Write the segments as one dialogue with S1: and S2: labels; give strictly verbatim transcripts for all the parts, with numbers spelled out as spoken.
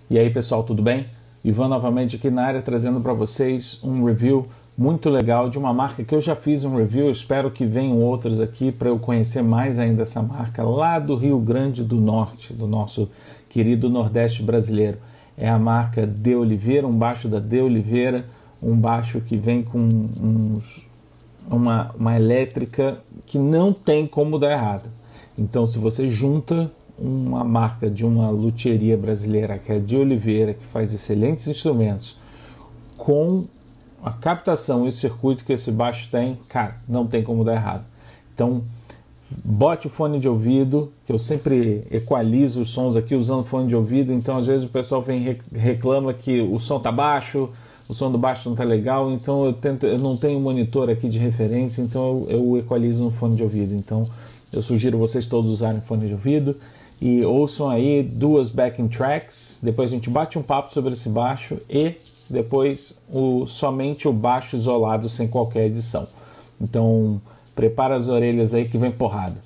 S1: E aí pessoal, tudo bem? Ivan novamente aqui na área trazendo para vocês um review muito legal de uma marca que eu já fiz um review, espero que venham outros aqui para eu conhecer mais ainda essa marca lá do Rio Grande do Norte, do nosso querido Nordeste brasileiro. É a marca De Oliveira, um baixo da De Oliveira, um baixo que vem com uns, uma, uma elétrica que não tem como dar errado. Então se você junta uma marca de uma luthieria brasileira, que é De Oliveira, que faz excelentes instrumentos, com a captação e circuito que esse baixo tem, cara, não tem como dar errado. Então, bote o fone de ouvido, que eu sempre equalizo os sons aqui usando fone de ouvido, então às vezes o pessoal vem reclama que o som tá baixo, o som do baixo não tá legal, então eu, tento, eu não tenho monitor aqui de referência, então eu, eu equalizo no fone de ouvido. Então, eu sugiro vocês todos usarem fone de ouvido e ouçam aí duas backing tracks, depois a gente bate um papo sobre esse baixo e depois o, somente o baixo isolado sem qualquer edição. Então prepara as orelhas aí que vem porrada.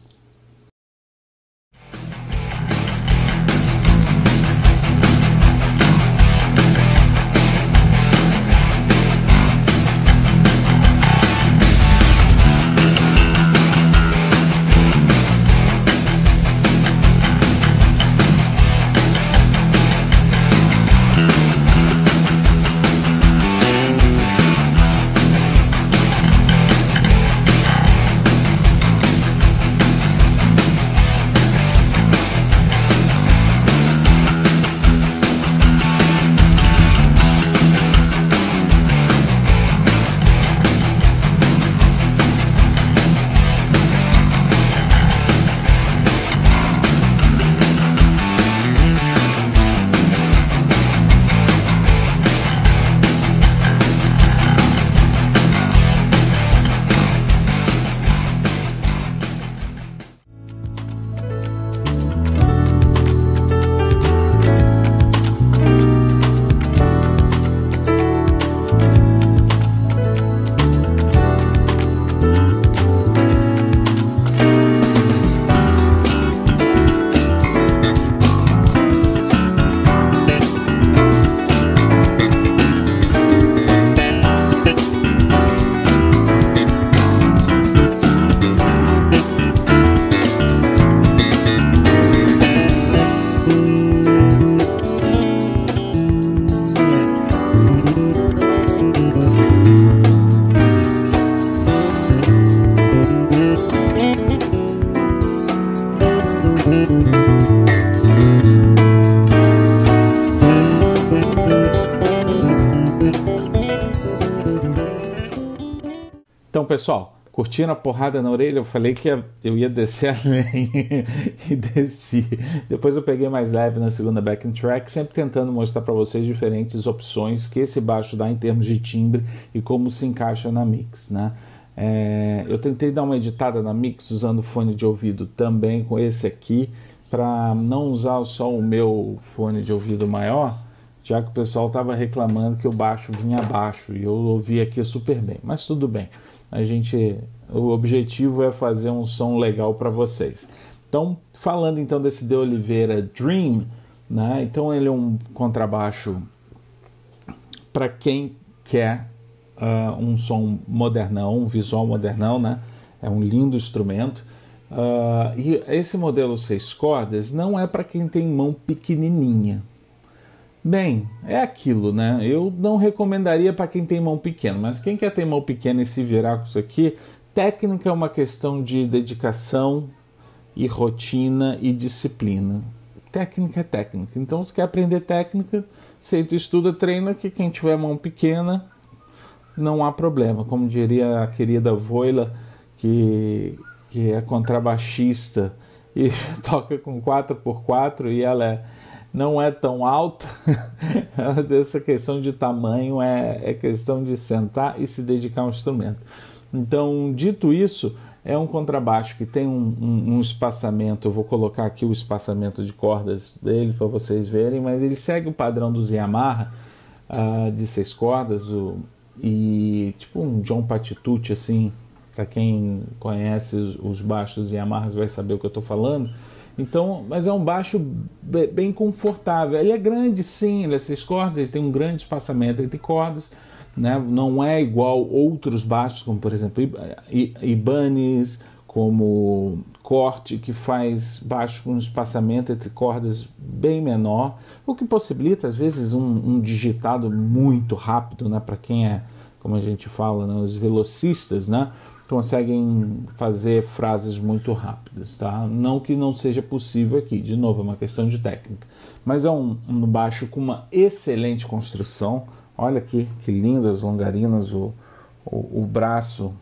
S1: Então pessoal, curtindo a porrada na orelha? Eu falei que eu ia descer a lenha e desci. Depois eu peguei mais leve na segunda backing track, sempre tentando mostrar para vocês diferentes opções que esse baixo dá em termos de timbre e como se encaixa na mix, né? É, eu tentei dar uma editada na mix usando fone de ouvido também com esse aqui, para não usar só o meu fone de ouvido maior, já que o pessoal estava reclamando que o baixo vinha abaixo e eu ouvi aqui super bem, mas tudo bem. A gente, o objetivo é fazer um som legal para vocês. Então, falando então desse De Oliveira Dream, né? Então ele é um contrabaixo para quem quer uh, um som modernão, um visual modernão, né? É um lindo instrumento. Uh, e esse modelo seis cordas não é para quem tem mão pequenininha. Bem, é aquilo, né? Eu não recomendaria para quem tem mão pequena, mas quem quer ter mão pequena e se virar com isso aqui, técnica é uma questão de dedicação e rotina e disciplina. Técnica é técnica. Então, se quer aprender técnica, senta, estuda, treina, que quem tiver mão pequena, não há problema. Como diria a querida Voila, que, que é contrabaixista e toca com quatro por quatro e ela é não é tão alta, essa questão de tamanho é, é questão de sentar e se dedicar ao instrumento. Então, dito isso, é um contrabaixo que tem um, um, um espaçamento, eu vou colocar aqui o espaçamento de cordas dele para vocês verem, mas ele segue o padrão dos Yamaha, uh, de seis cordas, o, e tipo um John Patitucci, assim, para quem conhece os, os baixos Yamaha vai saber o que eu estou falando. Então, mas é um baixo bem confortável. Ele é grande, sim, ele é seis cordas, ele tem um grande espaçamento entre cordas, né? Não é igual outros baixos, como por exemplo Ibanez, como Corte, que faz baixo com um espaçamento entre cordas bem menor, o que possibilita às vezes um, um digitado muito rápido, né? Para quem é, como a gente fala, né? Os velocistas, né? Conseguem fazer frases muito rápidas, tá? Não que não seja possível aqui, de novo, é uma questão de técnica, mas é um, um baixo com uma excelente construção. Olha aqui que lindo as longarinas, o, o, o braço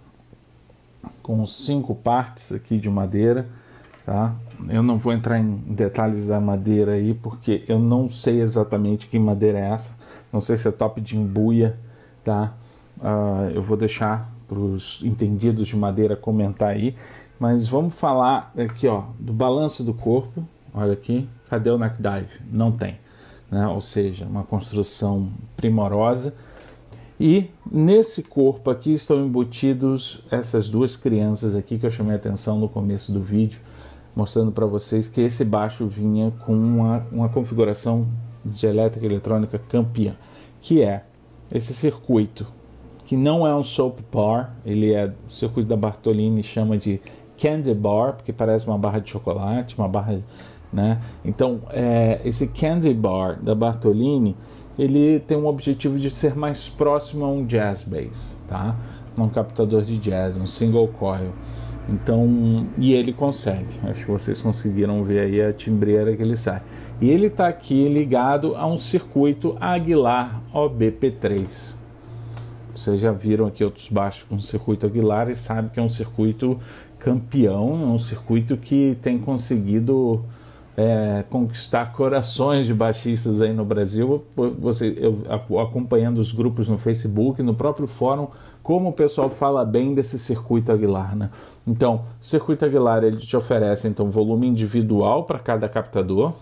S1: com cinco partes aqui de madeira, tá? Eu não vou entrar em detalhes da madeira aí, porque eu não sei exatamente que madeira é essa, não sei se é top de embuia, tá? Uh, eu vou deixar para os entendidos de madeira comentar aí, mas vamos falar aqui, ó, do balanço do corpo. Olha aqui, cadê o neck dive? Não tem, né? Ou seja, uma construção primorosa. E nesse corpo aqui estão embutidos essas duas crianças aqui que eu chamei a atenção no começo do vídeo, mostrando para vocês que esse baixo vinha com uma, uma configuração de elétrica e eletrônica campeã, que é esse circuito, que não é um soap bar, ele é o circuito da Bartolini, chama de candy bar, porque parece uma barra de chocolate, uma barra, né? Então, é, esse candy bar da Bartolini, ele tem um objetivo de ser mais próximo a um jazz bass, tá? Um captador de jazz, um single coil. Então, e ele consegue. Acho que vocês conseguiram ver aí a timbreira que ele sai. E ele está aqui ligado a um circuito Aguilar O B P três. Vocês já viram aqui outros baixos com circuito Aguilar e sabem que é um circuito campeão, é um circuito que tem conseguido é, conquistar corações de baixistas aí no Brasil. Você, eu acompanhando os grupos no Facebook, no próprio fórum, como o pessoal fala bem desse circuito Aguilar, né? Então, o circuito Aguilar, ele te oferece então volume individual para cada captador,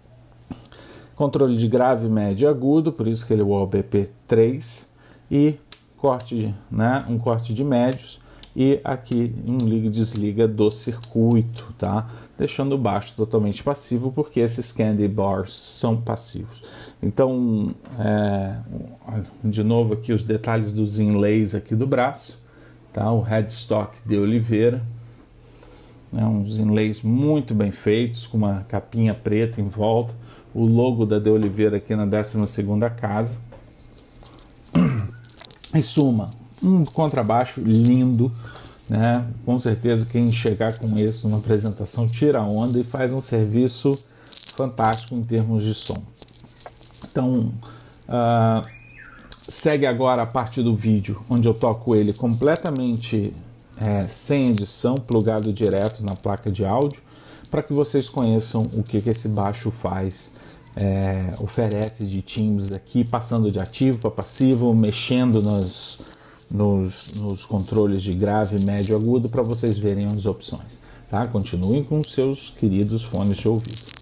S1: controle de grave, médio e agudo, por isso que ele é o O B P três, e corte, né, um corte de médios, e aqui um liga e desliga do circuito, tá? Deixando o baixo totalmente passivo, porque esses candy bars são passivos. Então, é, de novo aqui os detalhes dos inlays aqui do braço, tá? O headstock de Oliveira, né? Uns inlays muito bem feitos, com uma capinha preta em volta, o logo da De Oliveira aqui na décima segunda casa. Em suma, um contrabaixo lindo, né? Com certeza quem chegar com esse numa apresentação tira onda e faz um serviço fantástico em termos de som. Então, uh, segue agora a parte do vídeo onde eu toco ele completamente é, sem edição, plugado direto na placa de áudio, para que vocês conheçam o que, que esse baixo faz. É, oferece de timbres aqui, passando de ativo para passivo, mexendo nos, nos, nos controles de grave, médio e agudo, para vocês verem as opções, tá? Continuem com seus queridos fones de ouvido.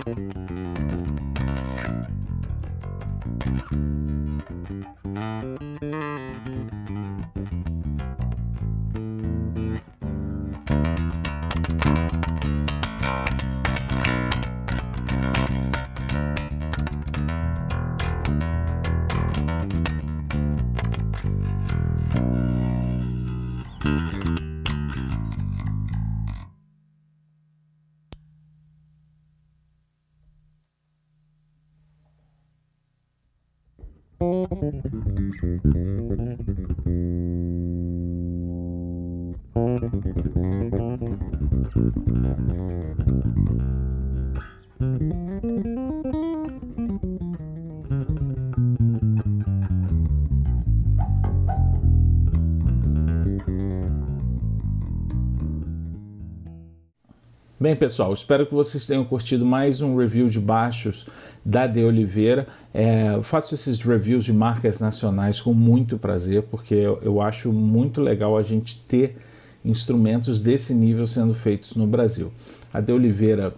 S1: Bem, pessoal, espero que vocês tenham curtido mais um review de baixos da De Oliveira. É, eu faço esses reviews de marcas nacionais com muito prazer, porque eu, eu acho muito legal a gente ter instrumentos desse nível sendo feitos no Brasil. A De Oliveira,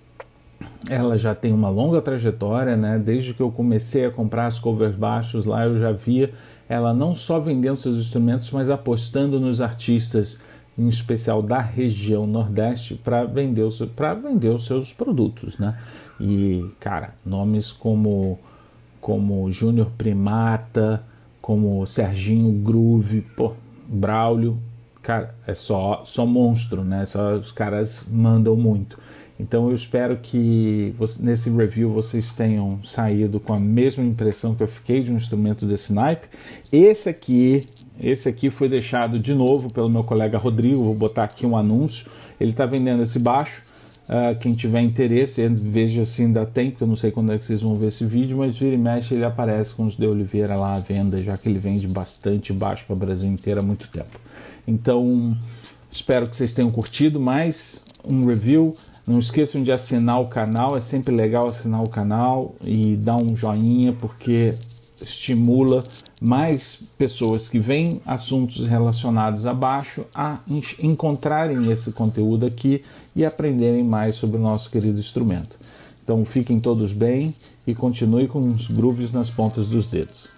S1: ela já tem uma longa trajetória, né? Desde que eu comecei a comprar as covers baixos lá, eu já via ela não só vendendo seus instrumentos, mas apostando nos artistas, em especial da região Nordeste, para vender, para vender os seus produtos, né? E, cara, nomes como, como Júnior Primata, como Serginho Groove, pô, Braulio, cara, é só, só monstro, né? Só, os caras mandam muito. Então eu espero que você, nesse review vocês tenham saído com a mesma impressão que eu fiquei de um instrumento desse naipe. Esse aqui, esse aqui foi deixado de novo pelo meu colega Rodrigo, vou botar aqui um anúncio. Ele está vendendo esse baixo, uh, quem tiver interesse, veja se ainda tem, porque eu não sei quando é que vocês vão ver esse vídeo, mas vira e mexe ele aparece com os De Oliveira lá à venda, já que ele vende bastante baixo para o Brasil inteiro há muito tempo. Então, espero que vocês tenham curtido mais um review. Não esqueçam de assinar o canal, é sempre legal assinar o canal e dar um joinha, porque estimula mais pessoas que veem assuntos relacionados a baixo a encontrarem esse conteúdo aqui e aprenderem mais sobre o nosso querido instrumento. Então fiquem todos bem e continue com os grooves nas pontas dos dedos.